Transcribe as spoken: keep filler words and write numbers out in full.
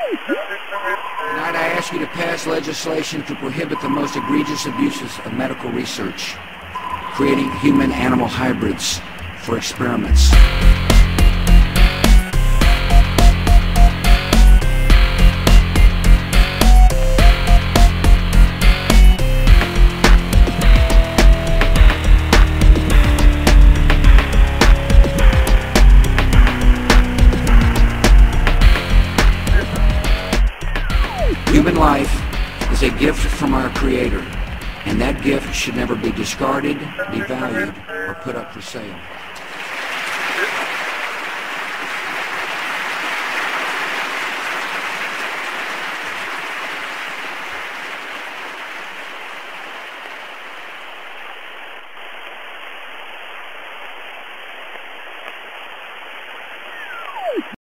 Tonight I ask you to pass legislation to prohibit the most egregious abuses of medical research, creating human-animal hybrids for experiments. Human life is a gift from our Creator, and that gift should never be discarded, devalued, or put up for sale.